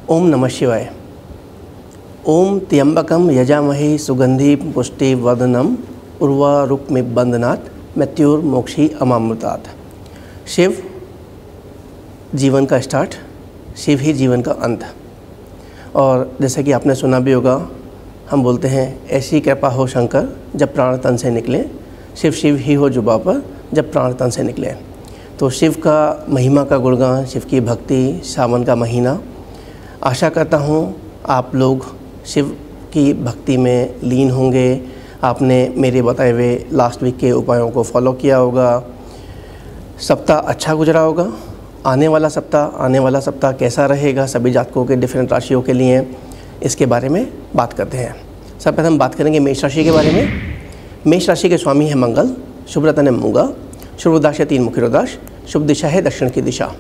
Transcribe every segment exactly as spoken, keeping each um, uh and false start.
ओम नमः शिवाय। ओम त्र्यंबकम यजामहे सुगंधि पुष्टि वर्धनम उर्वारुकमिव बंधनात् मृत्युर्मोक्षी अमामृतात्। शिव जीवन का स्टार्ट, शिव ही जीवन का अंत। और जैसे कि आपने सुना भी होगा, हम बोलते हैं ऐसी कृपा हो शंकर जब प्राण तन से निकले, शिव शिव ही हो जुबा पर जब प्राण तन से निकले। तो शिव का महिमा का गुणगान, शिव की भक्ति, सावन का महीना। आशा करता हूँ आप लोग शिव की भक्ति में लीन होंगे। आपने मेरे बताए हुए लास्ट वीक के उपायों को फॉलो किया होगा। सप्ताह अच्छा गुजरा होगा। आने वाला सप्ताह आने वाला सप्ताह कैसा रहेगा सभी जातकों के, डिफरेंट राशियों के लिए, इसके बारे में बात करते हैं। सर्वप्रथम बात करेंगे मेष राशि के बारे में। मेष राशि के स्वामी है मंगल, शुभ रत्न है मूंगा, शुभ रुद्राक्ष है तीन मुखी रुद्राक्ष, शुभ दिशा है दक्षिण की दिशा।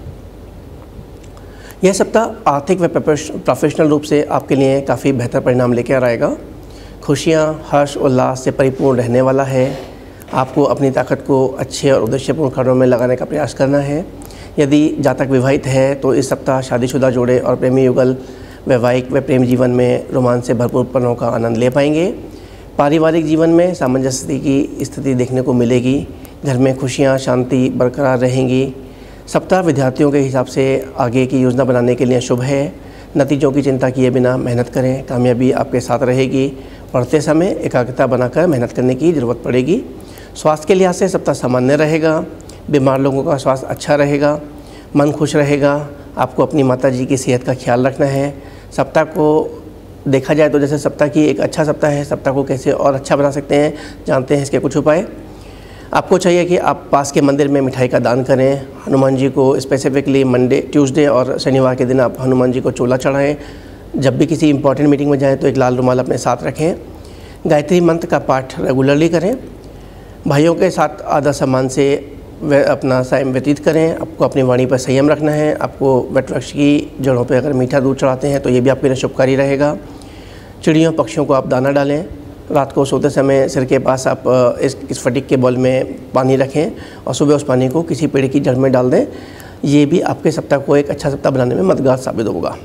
यह सप्ताह आर्थिक व प्रोफेशनल रूप से आपके लिए काफ़ी बेहतर परिणाम लेकर आएगा। खुशियाँ, हर्ष, उल्लास से परिपूर्ण रहने वाला है। आपको अपनी ताकत को अच्छे और उद्देश्यपूर्ण कार्यों में लगाने का प्रयास करना है। यदि जातक विवाहित है तो इस सप्ताह शादीशुदा जोड़े और प्रेमी युगल वैवाहिक व प्रेम जीवन में रोमांच से भरपूर पलों का आनंद ले पाएंगे। पारिवारिक जीवन में सामंजस्य की स्थिति देखने को मिलेगी। घर में खुशियाँ, शांति बरकरार रहेंगी। सप्ताह विद्यार्थियों के हिसाब से आगे की योजना बनाने के लिए शुभ है। नतीजों की चिंता किए बिना मेहनत करें, कामयाबी आपके साथ रहेगी। पढ़ते समय एकाग्रता बनाकर मेहनत करने की ज़रूरत पड़ेगी। स्वास्थ्य के लिहाज से सप्ताह सामान्य रहेगा। बीमार लोगों का स्वास्थ्य अच्छा रहेगा, मन खुश रहेगा। आपको अपनी माता जी की सेहत का ख्याल रखना है। सप्ताह को देखा जाए तो जैसे सप्ताह की एक अच्छा सप्ताह है, सप्ताह को कैसे और अच्छा बना सकते हैं जानते हैं इसके कुछ उपाय। आपको चाहिए कि आप पास के मंदिर में मिठाई का दान करें। हनुमान जी को स्पेसिफिकली मंडे, ट्यूसडे और शनिवार के दिन आप हनुमान जी को चोला चढ़ाएं। जब भी किसी इंपॉर्टेंट मीटिंग में जाएं तो एक लाल रुमाल अपने साथ रखें। गायत्री मंत्र का पाठ रेगुलरली करें। भाइयों के साथ आदर सम्मान से वे अपना समय व्यतीत करें। आपको अपनी वाणी पर संयम रखना है। आपको वटवृक्ष की जड़ों पर अगर मीठा दूध चढ़ाते हैं तो ये भी आपके लिए शुभकारी रहेगा। चिड़ियों पक्षियों को आप दाना डालें। रात को सोते समय सिर के पास आप इस इस फटिक के बॉल में पानी रखें और सुबह उस पानी को किसी पेड़ की जड़ में डाल दें। ये भी आपके सप्ताह को एक अच्छा सप्ताह बनाने में मददगार साबित होगा।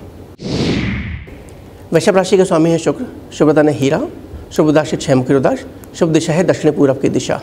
वृषभ राशि के स्वामी है शुक्र, शुभ रत्न है हीरा, शुभ रुद्राक्ष छह मुखी रुद्राक्ष, शुभ दिशा है दक्षिण पूर्व की दिशा।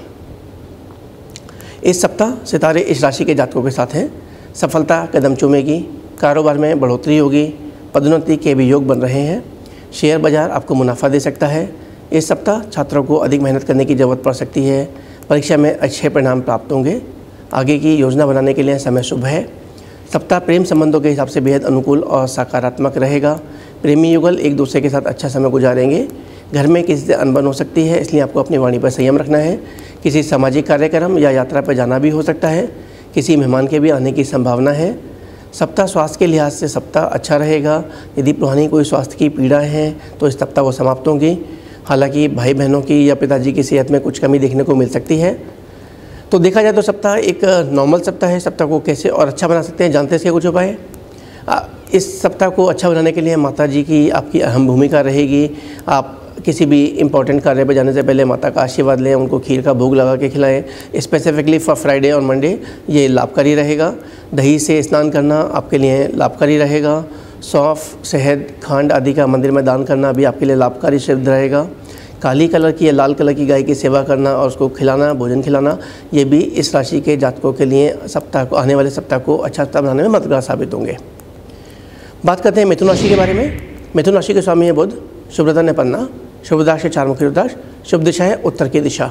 इस सप्ताह सितारे इस राशि के जातकों के साथ हैं। सफलता कदम चूमेगी। कारोबार में बढ़ोतरी होगी। पदोन्नति के भी योग बन रहे हैं। शेयर बाजार आपको मुनाफा दे सकता है। इस सप्ताह छात्रों को अधिक मेहनत करने की ज़रूरत पड़ सकती है। परीक्षा में अच्छे परिणाम प्राप्त होंगे। आगे की योजना बनाने के लिए समय शुभ है। सप्ताह प्रेम संबंधों के हिसाब से बेहद अनुकूल और सकारात्मक रहेगा। प्रेमी युगल एक दूसरे के साथ अच्छा समय गुजारेंगे। घर में किसी से अनबन हो सकती है, इसलिए आपको अपनी वाणी पर संयम रखना है। किसी सामाजिक कार्यक्रम या यात्रा पर जाना भी हो सकता है। किसी मेहमान के भी आने की संभावना है। सप्ताह स्वास्थ्य के लिहाज से सप्ताह अच्छा रहेगा। यदि पुरानी कोई स्वास्थ्य की पीड़ाएँ हैं तो इस सप्ताह वो समाप्त होंगी। हालांकि भाई बहनों की या पिताजी की सेहत में कुछ कमी देखने को मिल सकती है। तो देखा जाए तो सप्ताह एक नॉर्मल सप्ताह है। सप्ताह को कैसे और अच्छा बना सकते हैं जानते हैं इसके कुछ उपाय। इस सप्ताह को अच्छा बनाने के लिए माता जी की आपकी अहम भूमिका रहेगी। आप किसी भी इम्पोर्टेंट कार्य पर जाने से पहले माता का आशीर्वाद लें, उनको खीर का भोग लगा के खिलाएं। स्पेसिफिकली फॉर फ्राइडे और मंडे ये लाभकारी रहेगा। दही से स्नान करना आपके लिए लाभकारी रहेगा। सौंफ, शहद, खांड आदि का मंदिर में दान करना भी आपके लिए लाभकारी सिद्ध रहेगा। काली कलर की या लाल कलर की गाय की सेवा करना और उसको खिलाना, भोजन खिलाना, ये भी इस राशि के जातकों के लिए सप्ताह को, आने वाले सप्ताह को अच्छा सप्ताह बनाने में मददगार साबित होंगे। बात करते हैं मिथुन राशि के बारे में। मिथुन राशि के स्वामी है बुध, शुभ रत्न है पन्ना, शुभ रुद्राक्ष चार मुखी रुद्राक्ष, शुभ दिशा है उत्तर की दिशा।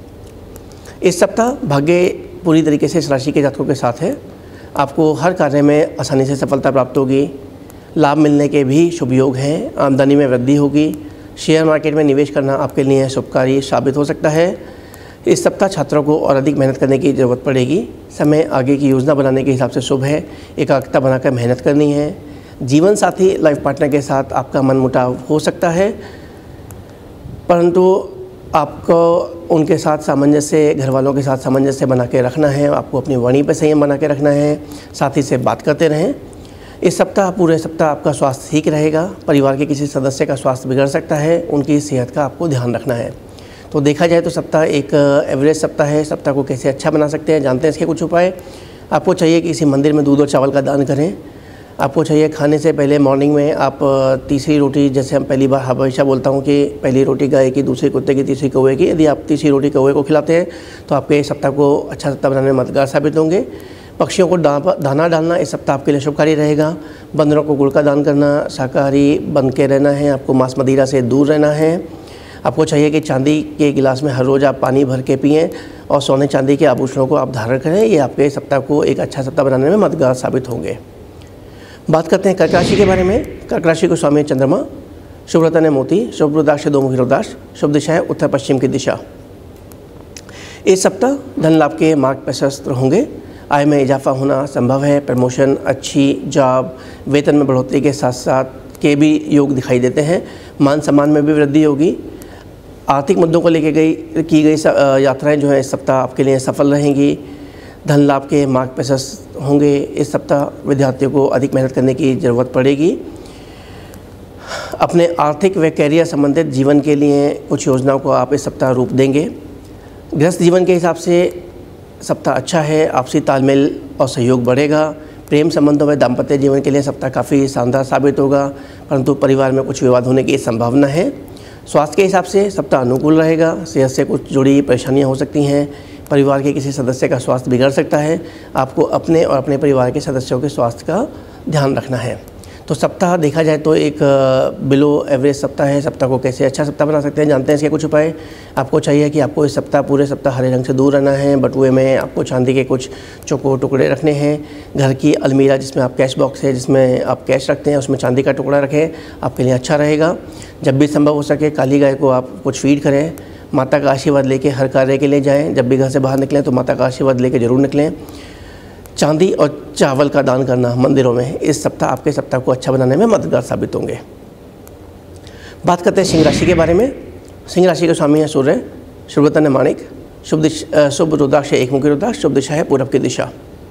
इस सप्ताह भाग्य पूरी तरीके से इस राशि के जातकों के साथ है। आपको हर कार्य में आसानी से सफलता प्राप्त होगी। लाभ मिलने के भी शुभ योग हैं। आमदनी में वृद्धि होगी। शेयर मार्केट में निवेश करना आपके लिए शुभकारी साबित हो सकता है। इस सप्ताह छात्रों को और अधिक मेहनत करने की ज़रूरत पड़ेगी। समय आगे की योजना बनाने के हिसाब से शुभ है। एकाग्रता बनाकर मेहनत करनी है। जीवन साथी, लाइफ पार्टनर के साथ आपका मनमुटाव हो सकता है, परंतु आपको उनके साथ सामंजस्य, घर वालों के साथ सामंजस्य बना के रखना है। आपको अपनी वाणी पर संयम बना के रखना है। साथी से बात करते रहें। इस सप्ताह पूरे सप्ताह आपका स्वास्थ्य ठीक रहेगा। परिवार के किसी सदस्य का स्वास्थ्य बिगड़ सकता है, उनकी सेहत का आपको ध्यान रखना है। तो देखा जाए तो सप्ताह एक एवरेज सप्ताह है। सप्ताह को कैसे अच्छा बना सकते हैं जानते हैं इसके कुछ उपाय। आपको चाहिए कि किसी मंदिर में दूध और चावल का दान करें। आपको चाहिए खाने से पहले मॉर्निंग में आप तीसरी रोटी, जैसे हम पहली बार हमेशा बोलता हूँ कि पहली रोटी गाय की, दूसरी कुत्ते की, तीसरी कौवे की, यदि आप तीसरी रोटी कौवे को खिलाते हैं तो आपके इस सप्ताह को अच्छा सप्ताह बनाने में मददगार साबित होंगे। पक्षियों को दाना डालना इस सप्ताह आपके लिए शुभकारी रहेगा। बंदरों को गुड़ का दान करना, शाकाहारी बन के रहना है, आपको मांस मदिरा से दूर रहना है। आपको चाहिए कि चांदी के गिलास में हर रोज़ आप पानी भर के पिएँ और सोने चांदी के आभूषणों को आप धारण करें। ये आपके सप्ताह को एक अच्छा सप्ताह बनाने में मददगार साबित होंगे। बात करते हैं कर्क राशि के बारे में। कर्क राशि को स्वामी चंद्रमा, शुभ रत्न है मोती, शुभ रुद्राक्ष दो-मुखी रुद्राक्ष, शुभ दिशा है उत्तर पश्चिम की दिशा। इस सप्ताह धन लाभ के मार्ग प्रशस्त होंगे। आय में इजाफा होना संभव है। प्रमोशन, अच्छी जॉब, वेतन में बढ़ोतरी के साथ साथ के भी योग दिखाई देते हैं। मान सम्मान में भी वृद्धि होगी। आर्थिक मुद्दों को लेकर गई की गई यात्राएं जो है इस सप्ताह आपके लिए सफल रहेंगी। धन लाभ के मार्ग प्रशस्त होंगे। इस सप्ताह विद्यार्थियों को अधिक मेहनत करने की ज़रूरत पड़ेगी। अपने आर्थिक व कैरियर संबंधित जीवन के लिए कुछ योजनाओं को आप इस सप्ताह रूप देंगे। गृहस्थ जीवन के हिसाब से सप्ताह अच्छा है। आपसी तालमेल और सहयोग बढ़ेगा। प्रेम संबंधों में दाम्पत्य जीवन के लिए सप्ताह काफ़ी शानदार साबित होगा, परंतु परिवार में कुछ विवाद होने की संभावना है। स्वास्थ्य के हिसाब से सप्ताह अनुकूल रहेगा। सेहत से कुछ जुड़ी परेशानियां हो सकती हैं। परिवार के किसी सदस्य का स्वास्थ्य बिगड़ सकता है। आपको अपने और अपने परिवार के सदस्यों के स्वास्थ्य का ध्यान रखना है। तो सप्ताह देखा जाए तो एक बिलो एवरेज सप्ताह है। सप्ताह को कैसे अच्छा सप्ताह बना सकते हैं, जानते हैं इसके कुछ उपाय। आपको चाहिए कि आपको इस सप्ताह पूरे सप्ताह हरे रंग से दूर रहना है। बटुए में आपको चांदी के कुछ चौको टुकड़े रखने हैं। घर की अलमीरा जिसमें आप कैश बॉक्स है, जिसमें आप कैश रखते हैं, उसमें चांदी का टुकड़ा रखें, आपके लिए अच्छा रहेगा। जब भी संभव हो सके काली गाय को आप कुछ फीड करें। माता का आशीर्वाद लेके हर कार्य के लिए जाएं। जब भी घर से बाहर निकलें तो माता का आशीर्वाद लेके जरूर निकलें। चांदी और चावल का दान करना मंदिरों में इस सप्ताह आपके सप्ताह को अच्छा बनाने में मददगार साबित होंगे। बात करते हैं सिंह राशि के बारे में। सिंह राशि के स्वामी है सूर्य, शुभ रत्न है माणिक, शुभ दिशा शुभ रुद्राक्ष एक मुखी रुद्राक्ष, शुभ दिशा है पूरब की दिशा।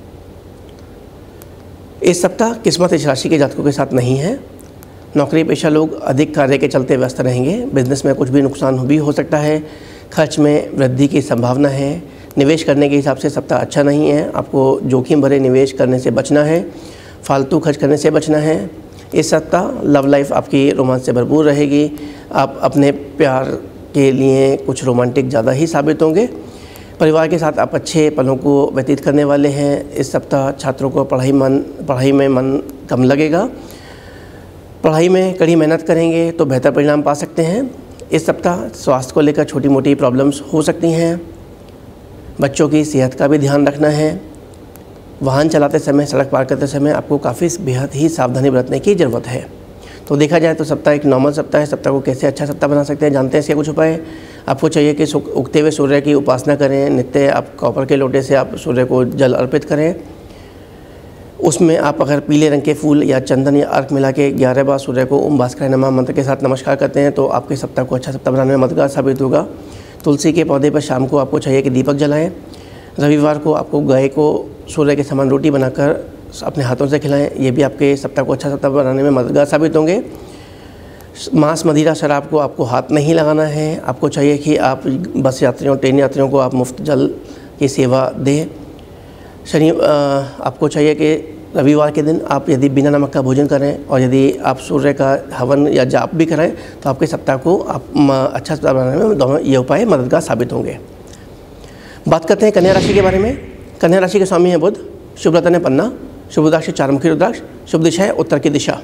इस सप्ताह किस्मत इस राशि के जातकों के साथ नहीं है। नौकरी पेशा लोग अधिक कार्य के चलते व्यस्त रहेंगे। बिजनेस में कुछ भी नुकसान भी हो सकता है। खर्च में वृद्धि की संभावना है। निवेश करने के हिसाब से सप्ताह अच्छा नहीं है। आपको जोखिम भरे निवेश करने से बचना है। फालतू खर्च करने से बचना है। इस सप्ताह लव लाइफ आपकी रोमांस से भरपूर रहेगी। आप अपने प्यार के लिए कुछ रोमांटिक ज़्यादा ही साबित होंगे। परिवार के साथ आप अच्छे पलों को व्यतीत करने वाले हैं। इस सप्ताह छात्रों को पढ़ाई मन पढ़ाई में मन कम लगेगा। पढ़ाई में कड़ी मेहनत करेंगे तो बेहतर परिणाम पा सकते हैं। इस सप्ताह स्वास्थ्य को लेकर छोटी मोटी प्रॉब्लम्स हो सकती हैं। बच्चों की सेहत का भी ध्यान रखना है। वाहन चलाते समय, सड़क पार करते समय आपको काफ़ी बेहद ही सावधानी बरतने की ज़रूरत है। तो देखा जाए तो सप्ताह एक नॉर्मल सप्ताह है। सप्ताह को कैसे अच्छा सप्ताह बना सकते हैं, जानते हैं इसके कुछ उपाय। आपको चाहिए कि उगते हुए सूर्य की उपासना करें। नित्य आप कॉपर के लोटे से आप सूर्य को जल अर्पित करें। उसमें आप अगर पीले रंग के फूल या चंदन या अर्क मिला के ग्यारह बार सूर्य को ओम भास्कराय नमः मंत्र के साथ नमस्कार करते हैं तो आपके सप्ताह को अच्छा सप्ताह बनाने में मददगार साबित होगा। तुलसी के पौधे पर शाम को आपको चाहिए कि दीपक जलाएं। रविवार को आपको गाय को सूर्य के समान रोटी बनाकर अपने हाथों से खिलाएं। ये भी आपके सप्ताह को अच्छा सप्ताह बनाने में मददगार साबित होंगे। मांस मदिरा शराब को आपको हाथ नहीं लगाना है। आपको चाहिए कि आप बस यात्रियों, ट्रेन यात्रियों को आप मुफ्त जल की सेवा दें। शनि आपको चाहिए कि रविवार के दिन आप यदि बिना नमक का भोजन करें और यदि आप सूर्य का हवन या जाप भी करें तो आपके सप्ताह को आप अच्छा सप्ताह बनाने में दोनों ये उपाय मददगार साबित होंगे। बात करते हैं कन्या राशि के बारे में। कन्या राशि के स्वामी है बुध, शुभ रत्न है पन्ना, शुभ रुद्राक्ष चारमुखी रुद्राक्ष, शुभ दिशा है उत्तर की दिशा।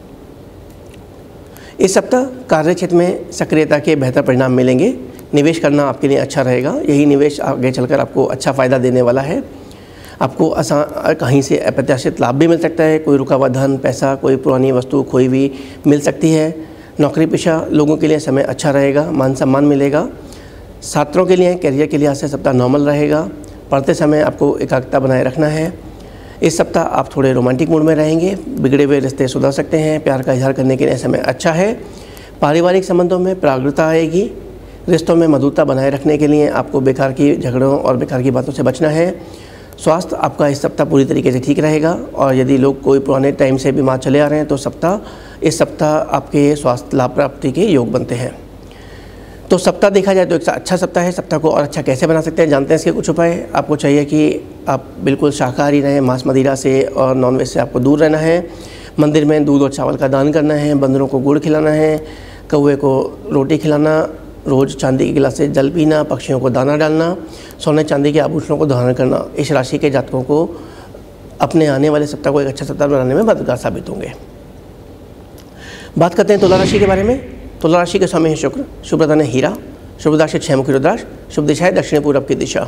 इस सप्ताह कार्य क्षेत्र में सक्रियता के बेहतर परिणाम मिलेंगे। निवेश करना आपके लिए अच्छा रहेगा। यही निवेश आगे चलकर आपको अच्छा फ़ायदा देने वाला है। आपको आसान कहीं से अप्रत्याशित लाभ भी मिल सकता है। कोई रुका हुआ धन, पैसा, कोई पुरानी वस्तु खोई हुई मिल सकती है। नौकरी पेशा लोगों के लिए समय अच्छा रहेगा। मान सम्मान मिलेगा। छात्रों के लिए कैरियर के लिहाज से सप्ताह नॉर्मल रहेगा। पढ़ते समय आपको एकाग्रता बनाए रखना है। इस सप्ताह आप थोड़े रोमांटिक मूड में रहेंगे। बिगड़े हुए रिश्ते सुधर सकते हैं। प्यार का इजहार करने के लिए समय अच्छा है। पारिवारिक संबंधों में प्रागुता आएगी। रिश्तों में मधुरता बनाए रखने के लिए आपको बेकार की झगड़ों और बेकार की बातों से बचना है। स्वास्थ्य आपका इस सप्ताह पूरी तरीके से ठीक रहेगा। और यदि लोग कोई पुराने टाइम से बीमार चले आ रहे हैं तो सप्ताह इस सप्ताह आपके स्वास्थ्य लाभ प्राप्ति के योग बनते हैं। तो सप्ताह देखा जाए तो एक अच्छा सप्ताह है। सप्ताह को और अच्छा कैसे बना सकते हैं, जानते हैं इसके कुछ उपाय। आपको चाहिए कि आप बिल्कुल शाकाहारी रहें। मांस मदिरा से और नॉनवेज से आपको दूर रहना है। मंदिर में दूध और चावल का दान करना है, बंदरों को गुड़ खिलाना है, कौवे को रोटी खिलाना, रोज़ चांदी के गिलास से जल पीना, पक्षियों को दाना डालना, सोने चांदी के आभूषणों को धारण करना इस राशि के जातकों को अपने आने वाले सप्ताह को एक अच्छा सप्ताह बनाने में मददगार साबित होंगे। बात करते हैं तुला राशि के बारे में। तुला राशि के स्वामी है शुक्र, शुभ रत्न है हीरा, शुभ रुद्राक्ष है छह मुखी रुद्राक्ष, शुभ दिशा है दक्षिण पूर्व की दिशा।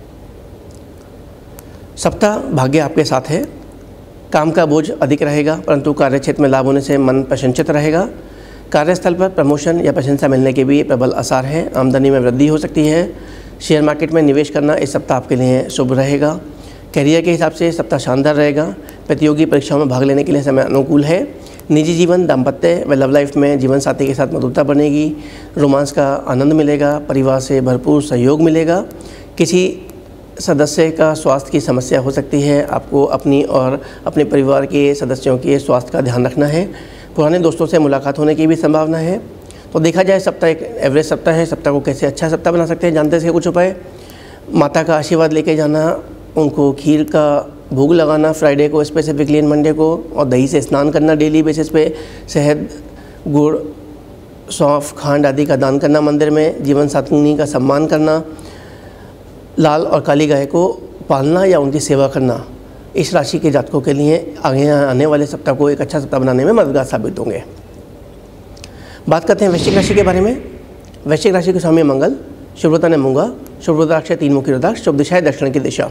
सप्ताह भाग्य आपके साथ है। काम का बोझ अधिक रहेगा, परंतु कार्यक्षेत्र में लाभ होने से मन प्रसन्नचित रहेगा। कार्यस्थल पर प्रमोशन या प्रशंसा मिलने के भी प्रबल आसार है। आमदनी में वृद्धि हो सकती है। शेयर मार्केट में निवेश करना इस सप्ताह आपके लिए शुभ रहेगा। करियर के हिसाब से सप्ताह शानदार रहेगा। प्रतियोगी परीक्षाओं में भाग लेने के लिए समय अनुकूल है। निजी जीवन, दाम्पत्य व लव लाइफ में जीवन साथी के साथ मधुरता बनेगी। रोमांस का आनंद मिलेगा। परिवार से भरपूर सहयोग मिलेगा। किसी सदस्य का स्वास्थ्य की समस्या हो सकती है। आपको अपनी और अपने परिवार के सदस्यों के स्वास्थ्य का ध्यान रखना है। पुराने दोस्तों से मुलाकात होने की भी संभावना है। तो देखा जाए सप्ताह एक एवरेज सप्ताह है। सप्ताह को कैसे अच्छा सप्ताह बना सकते हैं जानते हैं कुछ उपाय। माता का आशीर्वाद लेके जाना, उनको खीर का भोग लगाना फ्राइडे को स्पेसिफिकली एंड मंडे को, और दही से स्नान करना डेली बेसिस पे। शहद, गुड़, सौंफ, खांड आदि का दान करना मंदिर में। जीवन साथी का सम्मान करना। लाल और काली गाय को पालना या उनकी सेवा करना इस राशि के जातकों के लिए आगे आने वाले सप्ताह को एक अच्छा सप्ताह बनाने में मददगार साबित होंगे। बात करते हैं वृश्चिक राशि के बारे में। वृश्चिक राशि के स्वामी मंगल, शुभ रत्न है मूंगा, शुभ रुद्राक्ष है तीन मुखी रुद्राक्ष, शुभ दिशा है दक्षिण की दिशा।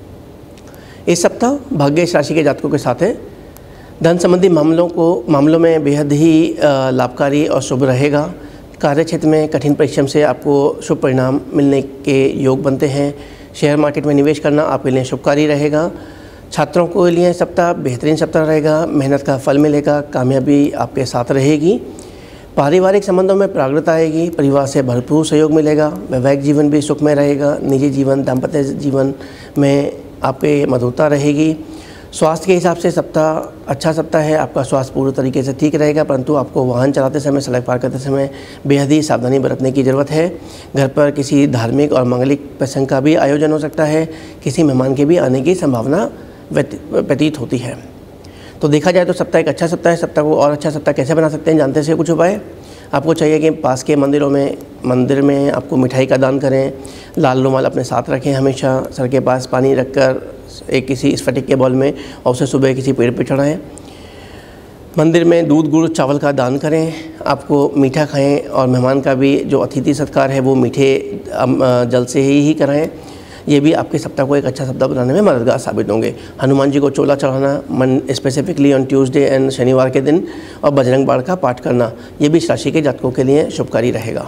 इस सप्ताह भाग्य इस राशि के जातकों के साथ है। धन संबंधी मामलों को मामलों में बेहद ही लाभकारी और शुभ रहेगा। कार्य क्षेत्र में कठिन परिश्रम से आपको शुभ परिणाम मिलने के योग बनते हैं। शेयर मार्केट में निवेश करना आपके लिए शुभकारी रहेगा। छात्रों के लिए सप्ताह बेहतरीन सप्ताह रहेगा। मेहनत का फल मिलेगा। कामयाबी आपके साथ रहेगी। पारिवारिक संबंधों में प्रागृता आएगी। परिवार से भरपूर सहयोग मिलेगा। वैवाहिक जीवन भी सुखमय रहेगा। निजी जीवन, दाम्पत्य जीवन में आपके मधुरता रहेगी। स्वास्थ्य के हिसाब से सप्ताह अच्छा सप्ताह है। आपका स्वास्थ्य पूर्ण तरीके से ठीक रहेगा, परंतु आपको वाहन चलाते समय, सड़क पार करते समय बेहद ही सावधानी बरतने की ज़रूरत है। घर पर किसी धार्मिक और मांगलिक प्रसंग का भी आयोजन हो सकता है। किसी मेहमान के भी आने की संभावना व्यतीत होती है। तो देखा जाए तो सप्ताह एक अच्छा सप्ताह है। सप्ताह को और अच्छा सप्ताह कैसे बना सकते हैं जानते हैं कुछ उपाय। आपको चाहिए कि पास के मंदिरों में मंदिर में आपको मिठाई का दान करें। लाल रुमाल अपने साथ रखें हमेशा। सर के पास पानी रखकर एक किसी स्फटिक के बॉल में और उसे सुबह किसी पेड़ पर चढ़ाएं। मंदिर में दूध, गुड़, चावल का दान करें। आपको मीठा खाएं और मेहमान का भी जो अतिथि सत्कार है वो मीठे जल से ही ही कराएं। ये भी आपके सप्ताह को एक अच्छा सप्ताह बनाने में मददगार साबित होंगे। हनुमान जी को चोला चढ़ाना मन स्पेसिफिकली ऑन ट्यूसडे एंड शनिवार के दिन, और बजरंग बाण का पाठ करना, ये भी इस राशि के जातकों के लिए शुभकारी रहेगा।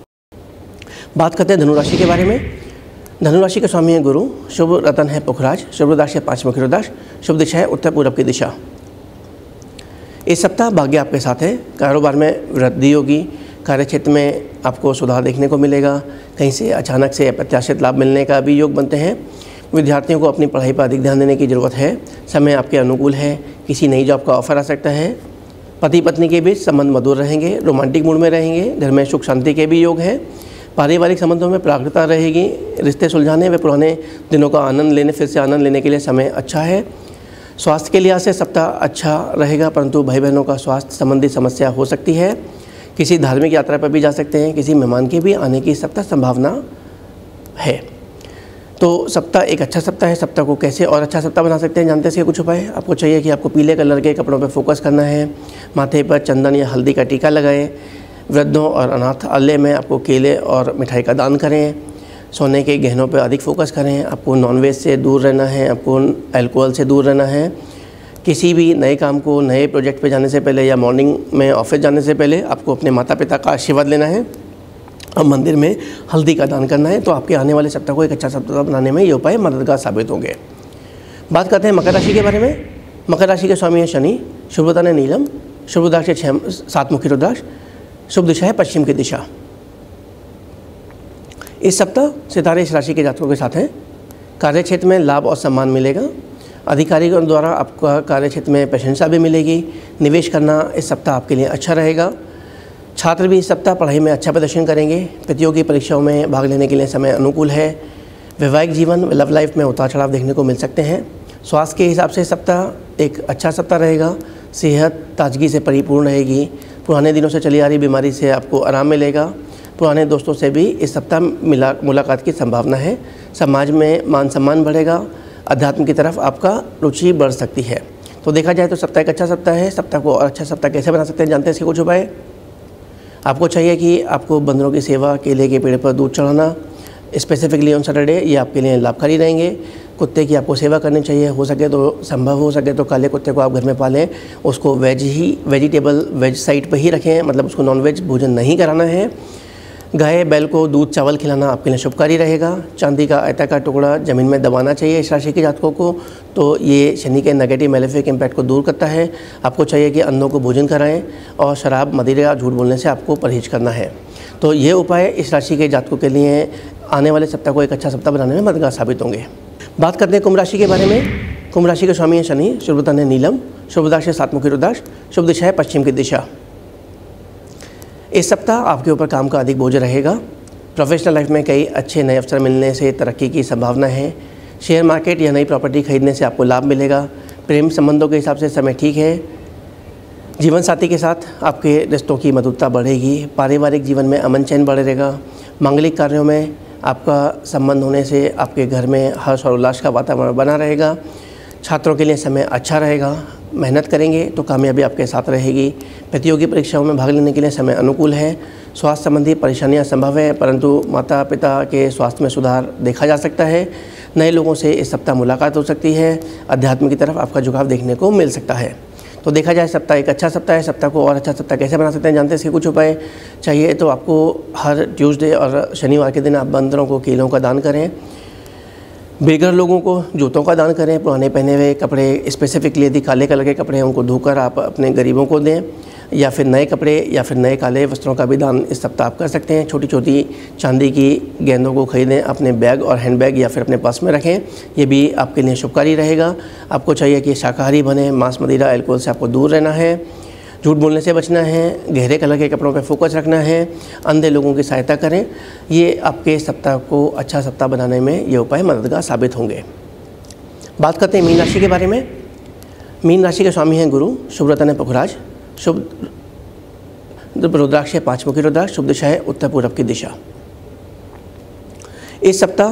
बात करते हैं धनुराशि के बारे में। धनुराशि के स्वामी है गुरु, शुभ रत्न है पुखराज, शुभ रुद्राक्ष है पाँच मुखी रुद्राक्ष, शुभ दिशा है उत्तर पूर्व की दिशा। इस सप्ताह भाग्य आपके साथ है। कारोबार में वृद्धि होगी। कार्यक्षेत्र में आपको सुधार देखने को मिलेगा। कहीं से अचानक से अप्रत्याशित लाभ मिलने का भी योग बनते हैं। विद्यार्थियों को अपनी पढ़ाई पर अधिक ध्यान देने की ज़रूरत है। समय आपके अनुकूल है। किसी नई जॉब का ऑफर आ सकता है। पति पत्नी के बीच संबंध मधुर रहेंगे। रोमांटिक मूड में रहेंगे। घर में सुख शांति के भी योग है। पारिवारिक संबंधों में प्राकृता रहेगी। रिश्ते सुलझाने व पुराने दिनों का आनंद लेने फिर से आनंद लेने के लिए समय अच्छा है। स्वास्थ्य के लिहाज से सप्ताह अच्छा रहेगा, परंतु भाई बहनों का स्वास्थ्य संबंधी समस्या हो सकती है। किसी धार्मिक यात्रा पर भी जा सकते हैं। किसी मेहमान के भी आने की सप्ताह संभावना है। तो सप्ताह एक अच्छा सप्ताह है। सप्ताह को कैसे और अच्छा सप्ताह बना सकते हैं जानते हैं कुछ उपाय। आपको चाहिए कि आपको पीले कलर के कपड़ों पर फोकस करना है। माथे पर चंदन या हल्दी का टीका लगाएं। वृद्धों और अनाथालय में आपको केले और मिठाई का दान करें। सोने के गहनों पर अधिक फोकस करें। आपको नॉनवेज से दूर रहना है। आपको अल्कोहल से दूर रहना है। किसी भी नए काम को, नए प्रोजेक्ट पे जाने से पहले या मॉर्निंग में ऑफिस जाने से पहले आपको अपने माता पिता का आशीर्वाद लेना है और मंदिर में हल्दी का दान करना है। तो आपके आने वाले सप्ताह को एक अच्छा सप्ताह बनाने में ये उपाय मददगार साबित होंगे। बात करते हैं मकर राशि के बारे में। मकर राशि के स्वामी है शनि, शुभ रत्न है नीलम, शुभ रुद्राक्ष है छह सात मुखी रुद्राक्ष, शुभ दिशा है पश्चिम की दिशा। इस सप्ताह सितारे इस राशि के जातकों के साथ हैं। कार्यक्षेत्र में लाभ और सम्मान मिलेगा। अधिकारियों द्वारा आपका कार्यक्षेत्र में प्रशंसा भी मिलेगी। निवेश करना इस सप्ताह आपके लिए अच्छा रहेगा। छात्र भी इस सप्ताह पढ़ाई में अच्छा प्रदर्शन करेंगे। प्रतियोगी परीक्षाओं में भाग लेने के लिए समय अनुकूल है। वैवाहिक जीवन, लव लाइफ में उतार चढ़ाव देखने को मिल सकते हैं। स्वास्थ्य के हिसाब से सप्ताह एक अच्छा सप्ताह रहेगा। सेहत ताजगी से परिपूर्ण रहेगी। पुराने दिनों से चली आ रही बीमारी से आपको आराम मिलेगा। पुराने दोस्तों से भी इस सप्ताह मिला मुलाकात की संभावना है। समाज में मान सम्मान बढ़ेगा। अध्यात्म की तरफ आपका रुचि बढ़ सकती है। तो देखा जाए तो सप्ताह एक अच्छा सप्ताह है। सप्ताह को और अच्छा सप्ताह कैसे बना सकते हैं, जानते हैं इसके कुछ उपाय। आपको चाहिए कि आपको बंदरों की सेवा, केले के पेड़ पर दूध चढ़ाना स्पेसिफिकली ऑन सैटरडे, ये आपके लिए लाभकारी रहेंगे। कुत्ते की आपको सेवा करनी चाहिए। हो सके तो संभव हो सके तो काले कुत्ते को आप घर में पालें। उसको वेज ही वेजिटेबल वेज साइड पर ही रखें, मतलब उसको नॉनवेज भोजन नहीं कराना है। गाय बैल को दूध चावल खिलाना आपके लिए शुभकारी रहेगा। चांदी का आयताकार टुकड़ा ज़मीन में दबाना चाहिए इस राशि के जातकों को। तो ये शनि के नेगेटिव मेलेफिक इम्पैक्ट को दूर करता है। आपको चाहिए कि अंधों को भोजन कराएं और शराब मदिरा झूठ बोलने से आपको परहेज करना है। तो ये उपाय इस राशि के जातकों के लिए आने वाले सप्ताह को एक अच्छा सप्ताह बनाने में मददगार साबित होंगे। बात करते हैं कुंभ राशि के बारे में। कुंभ राशि के स्वामी हैं शनि। शुभ रत्न है नीलम। शुभ राशि सातमुखी रुद्राक्ष। शुभ दिशा है पश्चिम की दिशा। इस सप्ताह आपके ऊपर काम का अधिक बोझ रहेगा। प्रोफेशनल लाइफ में कई अच्छे नए अवसर मिलने से तरक्की की संभावना है। शेयर मार्केट या नई प्रॉपर्टी खरीदने से आपको लाभ मिलेगा। प्रेम संबंधों के हिसाब से समय ठीक है। जीवन साथी के साथ आपके रिश्तों की मधुरता बढ़ेगी। पारिवारिक जीवन में अमन चैन बढ़ रहेगा। मांगलिक कार्यों में आपका संबंध होने से आपके घर में हर्ष और उल्लास का वातावरण बना रहेगा। छात्रों के लिए समय अच्छा रहेगा। मेहनत करेंगे तो कामयाबी आपके साथ रहेगी। प्रतियोगी परीक्षाओं में भाग लेने के लिए समय अनुकूल है। स्वास्थ्य संबंधी परेशानियां संभव है, परंतु माता पिता के स्वास्थ्य में सुधार देखा जा सकता है। नए लोगों से इस सप्ताह मुलाकात हो सकती है। अध्यात्म की तरफ आपका झुकाव देखने को मिल सकता है। तो देखा जाए सप्ताह एक अच्छा सप्ताह है। सप्ताह को और अच्छा सप्ताह कैसे बना सकते हैं, जानते हैं इसके कुछ उपाय। चाहिए तो आपको हर ट्यूसडे और शनिवार के दिन आप बंदरों को केलों का दान करें। बेघर लोगों को जूतों का दान करें। पुराने पहने हुए कपड़े, स्पेसिफिकली यदि काले कलर के कपड़े हैं उनको धोकर आप अपने गरीबों को दें, या फिर नए कपड़े या फिर नए काले वस्त्रों का भी दान इस सप्ताह आप कर सकते हैं। छोटी छोटी चांदी की गेंदों को खरीदें, अपने बैग और हैंडबैग या फिर अपने पर्स में रखें। ये भी आपके लिए शुभकारी रहेगा। आपको चाहिए कि शाकाहारी बने। मांस मदिरा अल्कोहल से आपको दूर रहना है। झूठ बोलने से बचना है। गहरे कलर के कपड़ों पर फोकस रखना है। अंधे लोगों की सहायता करें। ये आपके सप्ताह को अच्छा सप्ताह बनाने में ये उपाय मददगार साबित होंगे। बात करते हैं मीन राशि के बारे में। मीन राशि के स्वामी हैं गुरु। शुभ रत्न है पुखराज। शुभ रुद्राक्ष है पांचमुखी रुद्राक्ष। शुभ दिशा है उत्तर पूर्व की दिशा। इस सप्ताह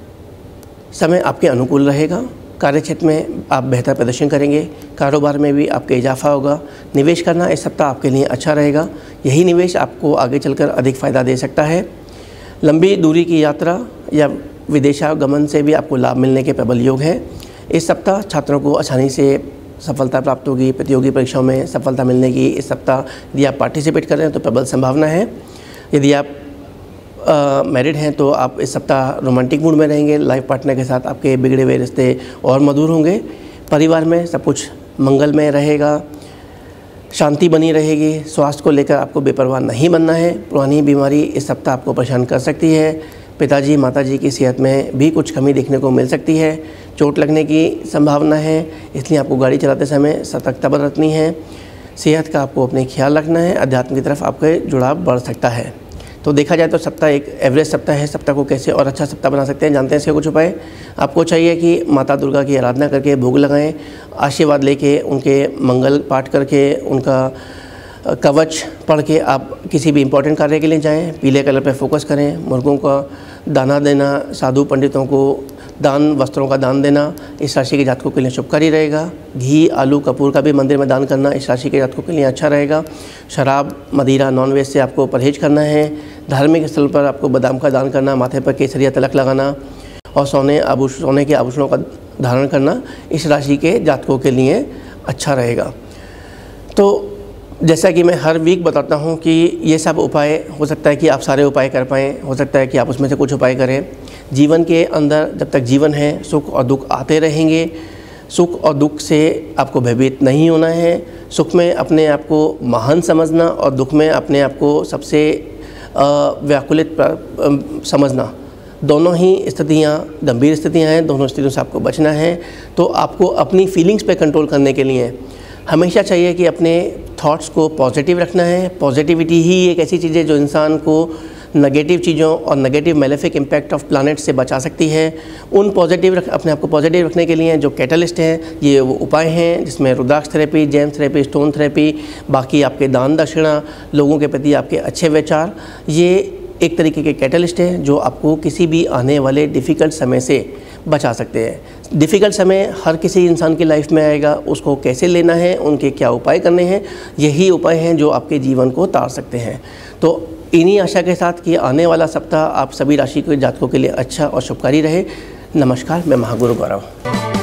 समय आपके अनुकूल रहेगा। कार्यक्षेत्र में आप बेहतर प्रदर्शन करेंगे। कारोबार में भी आपके इजाफा होगा। निवेश करना इस सप्ताह आपके लिए अच्छा रहेगा। यही निवेश आपको आगे चलकर अधिक फ़ायदा दे सकता है। लंबी दूरी की यात्रा या विदेशागमन से भी आपको लाभ मिलने के प्रबल योग हैं। इस सप्ताह छात्रों को आसानी से सफलता प्राप्त होगी। प्रतियोगी परीक्षाओं में सफलता मिलने की इस सप्ताह यदि आप पार्टिसिपेट कर रहे हैं तो प्रबल संभावना है। यदि आप मैरिड हैं तो आप इस सप्ताह रोमांटिक मूड में रहेंगे। लाइफ पार्टनर के साथ आपके बिगड़े हुए रिश्ते और मधुर होंगे। परिवार में सब कुछ मंगलमय रहेगा। शांति बनी रहेगी। स्वास्थ्य को लेकर आपको बेपरवाह नहीं बनना है। पुरानी बीमारी इस सप्ताह आपको परेशान कर सकती है। पिताजी माताजी की सेहत में भी कुछ कमी देखने को मिल सकती है। चोट लगने की संभावना है, इसलिए आपको गाड़ी चलाते समय सतर्कता बरतनी है। सेहत का आपको अपने ख्याल रखना है। अध्यात्म की तरफ आपके जुड़ाव बढ़ सकता है। तो देखा जाए तो सप्ताह एक एवरेज सप्ताह है। सप्ताह को कैसे और अच्छा सप्ताह बना सकते हैं, जानते हैं इसके कुछ उपाय। आपको चाहिए कि माता दुर्गा की आराधना करके भोग लगाएं। आशीर्वाद लेके, उनके मंगल पाठ करके, उनका कवच पढ़ के आप किसी भी इम्पोर्टेंट कार्य के लिए जाएं। पीले कलर पर फोकस करें। मुर्गों का दाना देना, साधु पंडितों को दान, वस्त्रों का दान देना इस राशि के जातकों के लिए शुभकारी रहेगा। घी, आलू, कपूर का भी मंदिर में दान करना इस राशि के जातकों के लिए अच्छा रहेगा। शराब, मदिरा, नॉनवेज से आपको परहेज करना है। धार्मिक स्थल पर आपको बादाम का दान करना, माथे पर केसरिया तिलक लगाना और सोने आभूषण सोने के आभूषणों का धारण करना इस राशि के जातकों के लिए अच्छा रहेगा। तो जैसा कि मैं हर वीक बताता हूं कि ये सब उपाय हो सकता है कि आप सारे उपाय कर पाएँ, हो सकता है कि आप उसमें से कुछ उपाय करें। जीवन के अंदर जब तक जीवन है सुख और दुख आते रहेंगे। सुख और दुख से आपको भयभीत नहीं होना है। सुख में अपने आप को महान समझना और दुख में अपने आप को सबसे व्याकुलित समझना, दोनों ही स्थितियाँ गंभीर स्थितियाँ हैं। दोनों स्थितियों से आपको बचना है। तो आपको अपनी फीलिंग्स पे कंट्रोल करने के लिए हमेशा चाहिए कि अपने थॉट्स को पॉजिटिव रखना है। पॉजिटिविटी ही एक ऐसी चीज़ है जो इंसान को नेगेटिव चीज़ों और negative malefic impact of planet से बचा सकती है। उन पॉजिटिव रख अपने आप को पॉजिटिव रखने के लिए जो कैटलिस्ट हैं, ये वो उपाय हैं जिसमें rudraksha therapy, gems therapy, stone therapy, बाकी आपके दान दक्षिणा, लोगों के प्रति आपके अच्छे विचार, ये एक तरीके के कैटलिस्ट हैं जो आपको किसी भी आने वाले डिफ़िकल्ट समय से बचा सकते हैं। डिफ़िकल्ट समय हर किसी इंसान की लाइफ में आएगा, उसको कैसे लेना है, उनके क्या उपाय करने हैं, यही उपाय हैं जो आपके जीवन को तार सकते हैं। तो इन्हीं आशा के साथ कि आने वाला सप्ताह आप सभी राशि के जातकों के लिए अच्छा और शुभकारी रहे। नमस्कार, मैं महागुरु गौरव।